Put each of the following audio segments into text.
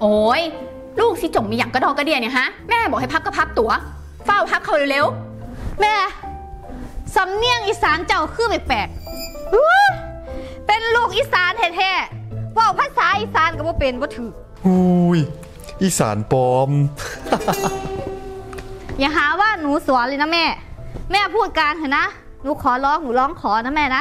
โอ้ยลูกสิจงมีอย่างกระดอกกระเดียเนี่ยฮะแม่บอกให้พับก็พับตั๋วเฝ้าพับเขาเร็วๆแม่สำเนียงอีสานเจ้าคือแปลกๆเป็นลูกอีสานแท้ๆว่าภาษาอีสานก็บ่เป็นบ่ถืออุ้ยอีสานปลอมอย่าหาว่าหนูสอนเลยนะแม่พูดกลางเถอะนะหนูขอร้องหนูร้องขอนะแม่นะ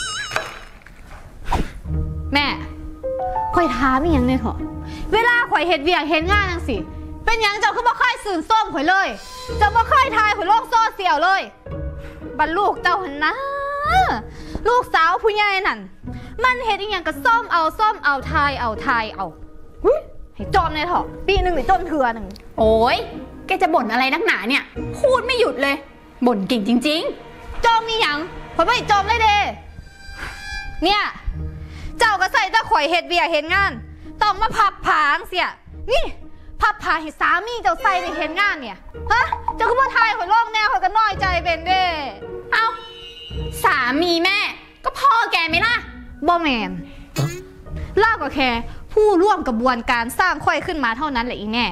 แม่ข่อยถามอีกอย่างนึงเถอะเวลาข่อยเฮ็ดเวียกเฮ็ดงานจังสิเป็นอย่างเจ้าคือบ่ค่อยสื่นส้มข่อยเลยเจ้าบ่ค่อยทายข่อยโลกโซเชียลเลยบัดลูกเจ้าหั่นนะลูกสาวผู้ใหญ่นั่นมันเฮ็ดอีหยังก็ส้มเอาทายเอาให้จอมเลยเถอะปีนึงหรือจนเถื่อนึงโอ้ยแกจะบ่นอะไรนักหนาเนี่ยพูดไม่หยุดเลยบ่นเก่งจริงๆจอมมีหยังข่อยบ่จอมเลยเด้เนี่ยเจ้าก็ใส่ตะข่อยเฮ็ดเวียกเฮ็ดงานต้องมาพับผางเสียนี่พับผาให้สามีเจ้าใส่ในเฮ็ดงานเนี่ยฮะเจ้าก็บ่ทายข่อยร้องแนวข่อยก็น้อยใจเป็นเด้เอ้าสามีแม่ก็พ่อแกไหมล่ะบ่แม่นล่าก็แค่ผู้ร่วมกระบวนการสร้างข่อยขึ้นมาเท่านั้นแหละอีแน่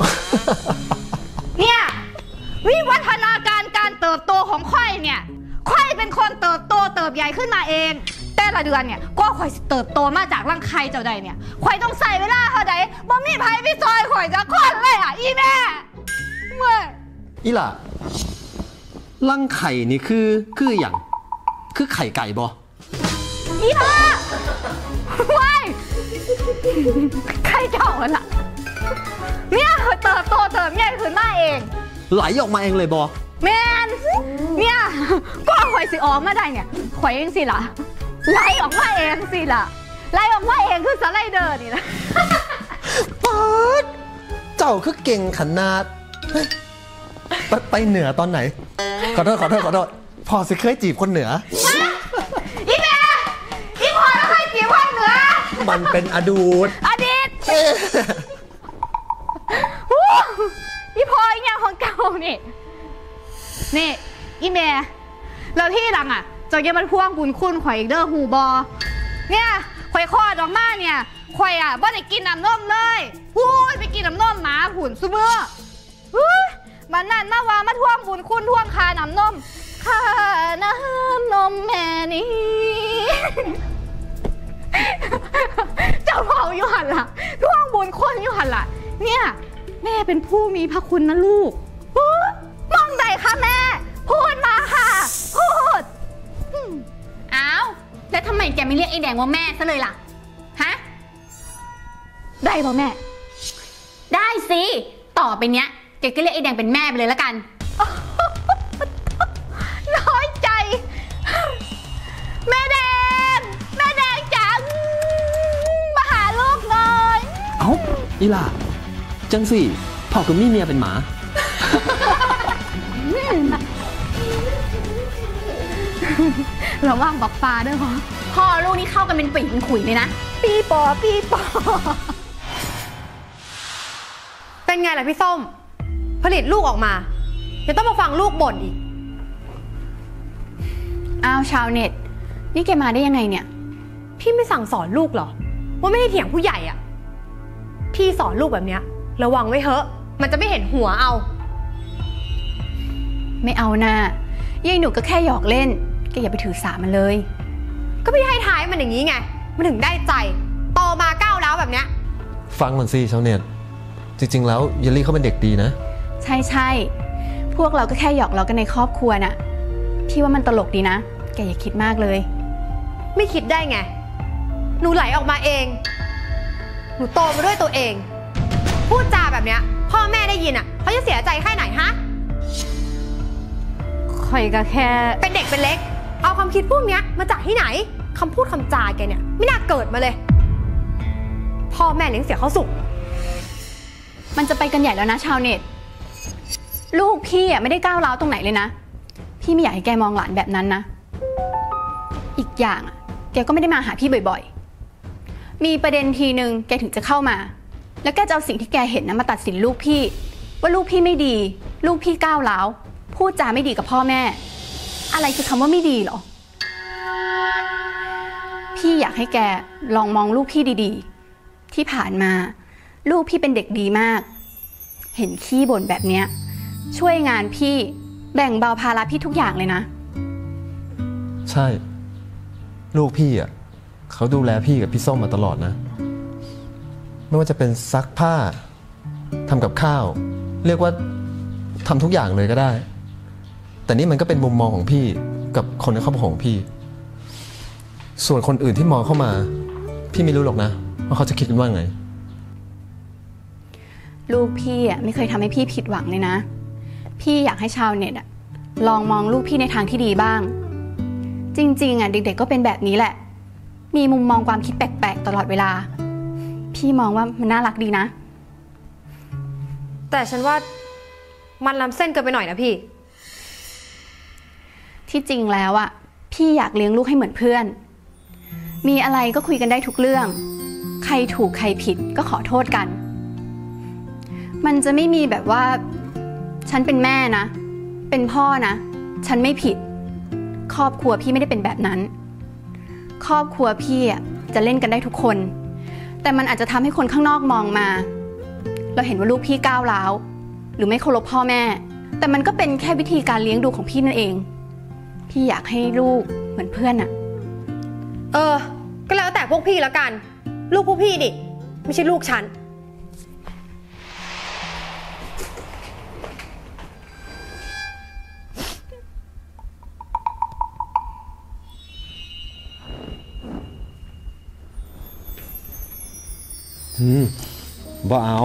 เนี่ยวิวัฒนาการการเติบโตของข่อยเนี่ยข่อยเป็นคนเติบโตเติบใหญ่ขึ้นมาเองแต่ละเดือนเนี่ยก็ข่อยเติบโตมาจากรังไข่เจ้าใดเนี่ยข่อยต้องใส่เวลาเท่าใดบ่มีไผพี่ซอยข่อยจะคนเลยอ่ะอีแม่เมื่ออีหล่ะรังไข่นี่คืออย่างคือไข่ไก่บ่อีห่าว้ายไข่เจ้าล่ะเนี่ยเติบโตเติบใหญ่ขึ้นมาเองไหลออกมาเองเลยบ่แม่นเนี่ยก็ข่อยสิออกมาได้เนี่ยข่อยเองสิล่ะไล่ออกมาเองสิล่ะไล่ออกมาเองคือสไลเดอร์นี่นะป๊าดเจ้าคือเก่งขนาดไปเหนือตอนไหนขอโทษพอสิเคยจีบคนเหนืออีแม่อีพอแล้วเคยจีบคนเหนือมันเป็นอดีตอีพออีอย่างของเก่านี่อีแม่แล้วที่หลังอ่ะเจ้าอย่ามาพ่วงบุญคุณข่อยอีกเด้อหูบอเนี่ยข่อยคลอดออกมาเนี่ยข่อยอ่ะบ่ได้กินน้ำนมเลยพูดไปกินน้ำนมหมาผุ่นซุเมื่อมันนั่นมาว่ามาท่วงบุญคุณท่วงคาน้ำนมคาน้ำนมแม่นี่เจ้าเผาอยู่หันล่ะท่วงบุญคุณอยู่หันล่ะเนี่ยแม่เป็นผู้มีพระคุณนะลูกมองใดคะแม่พูดมาค่ะพูดอ้าวแล้วทำไมแกไม่เรียกไอ้แดงว่าแม่ซะเลยล่ะฮะได้ป่ะแม่ได้สิต่อไปเนี้ยแกก็เรียกไอ้แดงเป็นแม่ไปเลยละกันน้อยใจแม่แดงจ๋ามาหาลูกหน่อยเอ้าอีหล่ะจังสิพ่อกับมี่เมียเป็นหมาระวังบอกฟ้าด้วยพ่อลูกนี่เข้ากันเป็นปีเป็นขุยเลยนะปีปอเป็นไงล่ะพี่ส้มผลิตลูกออกมายังต้องมาฟังลูกบ่นอีกอ้าวชาวเน็ตนี่แกมาได้ยังไงเนี่ยพี่ไม่สั่งสอนลูกเหรอว่าไม่ได้เถียงผู้ใหญ่อ่ะพี่สอนลูกแบบเนี้ยระวังไว้เถอะมันจะไม่เห็นหัวเอาไม่เอานะยายหนูก็แค่หยอกเล่นแกอย่าไปถือสามันเลยก็พี่ให้ท้ายมันอย่างนี้ไงมันถึงได้ใจโตมาก้าวร้าวแบบเนี้ยฟังมันสิชาวเน็ตจริงๆแล้วเยลลี่เขาเป็นเด็กดีนะใช่พวกเราก็แค่หยอกล้อกันในครอบครัวน่ะพี่ว่ามันตลกดีนะแกอย่าคิดมากเลยไม่คิดได้ไงหนูไหลออกมาเองหนูโตมาด้วยตัวเองพูดจาแบบเนี้ยพ่อแม่ได้ยินอ่ะเขาจะเสียใจแค่ไหนฮะข่อยก็แค่เป็นเด็กเป็นเล็กเอาความคิดพวกเนี้ยมาจากที่ไหนคำพูดคำจาแกเนี่ยไม่น่าเกิดมาเลยพ่อแม่เลี้ยงเสียเขาสุขมันจะไปกันใหญ่แล้วนะชาวเน็ตลูกพี่อ่ะไม่ได้ก้าวร้าวตรงไหนเลยนะพี่ไม่อยากให้แกมองหลานแบบนั้นนะอีกอย่างอ่ะแกก็ไม่ได้มาหาพี่บ่อยๆมีประเด็นทีนึงแกถึงจะเข้ามาแล้วแกจะเอาสิ่งที่แกเห็นนะมาตัดสินลูกพี่ว่าลูกพี่ไม่ดีลูกพี่ก้าวร้าวพูดจาไม่ดีกับพ่อแม่อะไรคือคำว่าไม่ดีเหรอพี่อยากให้แกลองมองลูกพี่ดีๆที่ผ่านมาลูกพี่เป็นเด็กดีมาก เห็นขี้บ่นแบบเนี้ยช่วยงานพี่แบ่งเบาภาระพี่ทุกอย่างเลยนะใช่ ลูกพี่อ่ะเขาดูแลพี่กับพี่ส้มมาตลอดนะ ไม่ว่าจะเป็นซักผ้าทำกับข้าว เรียกว่าทำทุกอย่างเลยก็ได้ แต่นี่มันก็เป็นมุมมองของพี่กับคนในครอบครัวของพี่ ส่วนคนอื่นที่มองเข้ามา พี่ไม่รู้หรอกนะว่าเขาจะคิดกันว่าไงลูกพี่อ่ะไม่เคยทำให้พี่ผิดหวังเลยนะ พี่อยากให้ชาวเน็ตอ่ะลองมองลูกพี่ในทางที่ดีบ้าง จริงๆอ่ะเด็กๆก็เป็นแบบนี้แหละ มีมุมมองความคิดแปลกๆตลอดเวลา พี่มองว่ามันน่ารักดีนะแต่ฉันว่ามันล้ำเส้นเกินไปหน่อยนะพี่ที่จริงแล้วอ่ะพี่อยากเลี้ยงลูกให้เหมือนเพื่อน มีอะไรก็คุยกันได้ทุกเรื่อง ใครถูกใครผิดก็ขอโทษกัน มันจะไม่มีแบบว่าฉันเป็นแม่นะ เป็นพ่อนะ ฉันไม่ผิด ครอบครัวพี่ไม่ได้เป็นแบบนั้น ครอบครัวพี่อ่ะจะเล่นกันได้ทุกคน แต่มันอาจจะทำให้คนข้างนอกมองมา เราเห็นว่าลูกพี่ก้าวร้าวหรือไม่เคารพพ่อแม่ แต่มันก็เป็นแค่วิธีการเลี้ยงดูของพี่นั่นเอง พี่อยากให้ลูกเหมือนเพื่อนน่ะก็แล้วแต่พวกพี่แล้วกัน ลูกพวกพี่ดิไม่ใช่ลูกฉันบ่เอา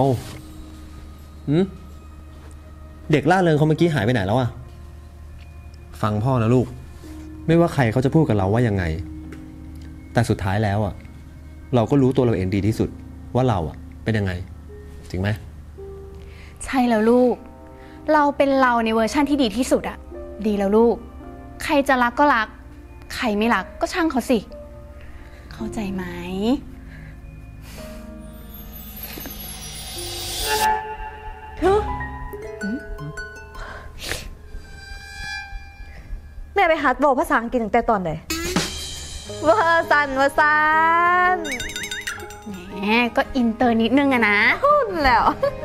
เด็กล่าเริงเขาเมื่อกี้หายไปไหนแล้วอะฟังพ่อนะลูก ไม่ว่าใครเขาจะพูดกับเราว่ายังไง แต่สุดท้ายแล้วอะเราก็รู้ตัวเราเองดีที่สุดว่าเราอะเป็นยังไง จริงไหมใช่แล้วลูก เราเป็นเราในเวอร์ชั่นที่ดีที่สุดอะดีแล้วลูก ใครจะรักก็รัก ใครไม่รักก็ช่างเขาสิ เข้าใจไหมแม่ไปหัดบอกภาษาอังกฤษตั้งแต่ตอนไหนเวอร์ซันเวอร์ซันแหมก็อินเตอร์นิดนึงอะนะพูดแล้ว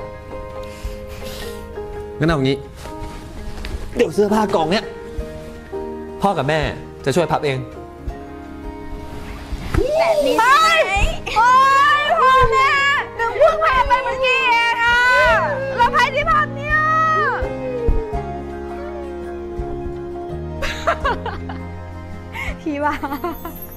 งั้นเอางี้ เดี๋ยวเสื้อผ้ากองเนี้ยพ่อกับแม่จะช่วยพับเองแบบนี้ใช่ไหมโอ๊ยพ่อแม่หนึ่งเพิ่งพาไปเมื่อกี้เองอะแล้วใครที่พันเนี่ยพี่ว่า